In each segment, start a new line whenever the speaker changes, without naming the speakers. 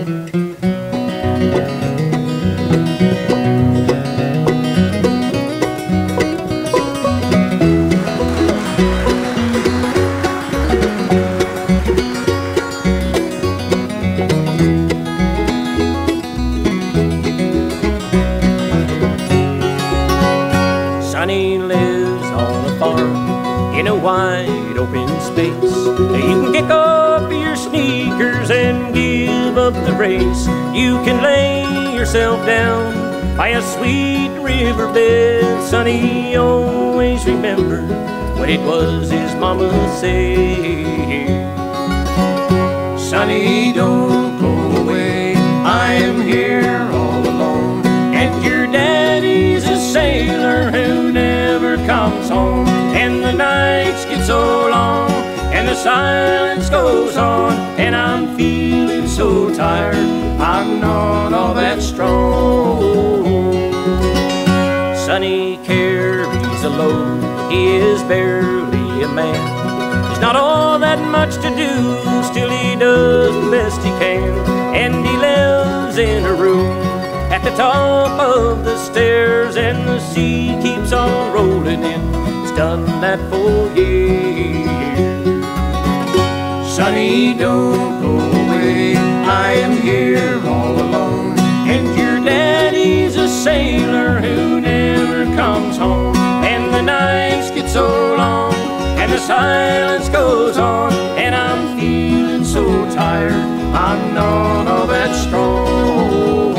Sonny lives on a farm in a wide open space. You can kick off your sneakers and give up the race. You can lay yourself down by a sweet riverbed. Sonny always remembered what it was his mama said.
Sonny, don't go away, I am here all alone, and your daddy's a sailor who never comes home. And the nights get so long, and the silence goes on, and I'm feeling so tired, I'm not all that strong.
Sonny carries a load, he is barely a man. There's not all that much to do, still he does the best he can. And he lives in a room at the top of the stairs, and the sea keeps on rolling in. It's done that for years.
Sonny, don't go away, I am here all alone, and your daddy's a sailor who never comes home. And the nights get so long, and the silence goes on, and I'm feeling so tired, I'm not all that strong.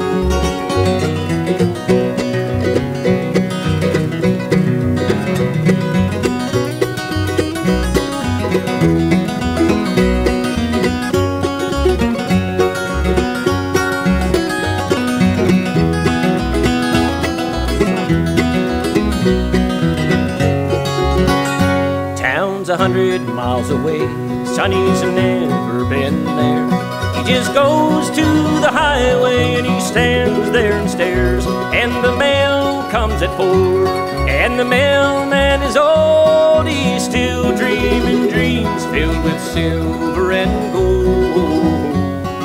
Town's 100 miles away, Sonny's never been there. He just goes to the highway and he stands there and stares. And the mail comes at 4, and the mailman is old. He's still dreaming dreams filled with silver and gold.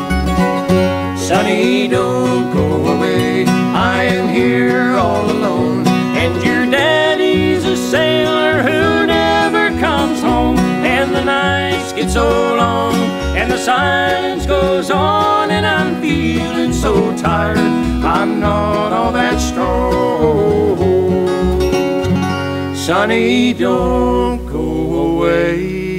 Sonny, don't go away, I am here all alone, and your daddy's a sailor who never comes home. And the nights get so long, and the silence goes on, and I'm feeling so tired, I'm not all that strong. Sonny, don't go away.